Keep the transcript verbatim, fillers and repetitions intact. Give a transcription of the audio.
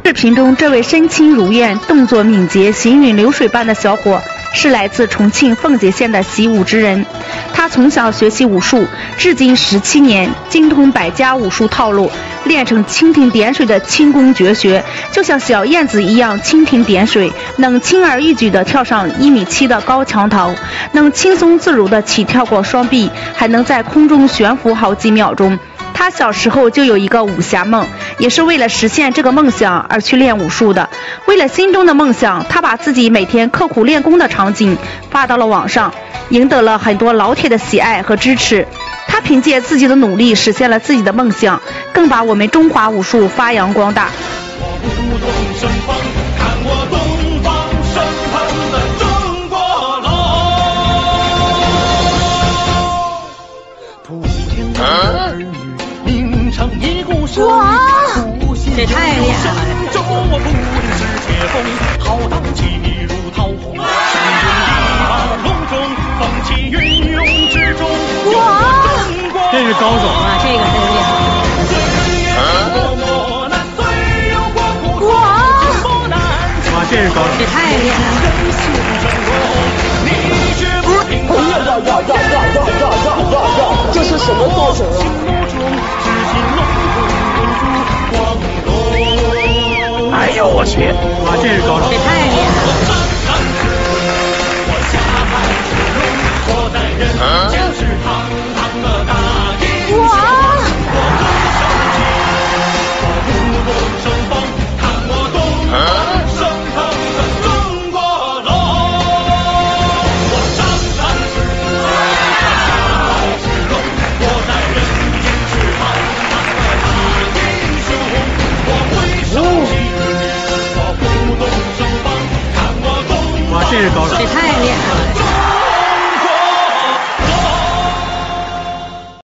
视频中，这位身轻如燕、动作敏捷、行云流水般的小伙，是来自重庆奉节县的习武之人。他从小学习武术，至今十七年，精通百家武术套路，练成蜻蜓点水的轻功绝学，就像小燕子一样蜻蜓点水，能轻而易举地跳上一米七的高墙头，能轻松自如地起跳过双臂，还能在空中悬浮好几秒钟。他小时候就有一个武侠梦，也是为了实现这个梦想而去练武术的。为了心中的梦想，他把自己每天刻苦练功的场景发到了网上，赢得了很多老铁的喜爱和支持。他凭借自己的努力实现了自己的梦想，更把我们中华武术发扬光大。 哇，这太厉害了！哇， 这是高手啊，这个真厉害！哇， 哇，这是高手， 这太厉害了！ 呀呀呀呀呀呀呀呀呀！这是什么造型啊？ 哎呦我去！哇，这是高手， 这太厉害了！ 哇，这是高手， 这太厉害了！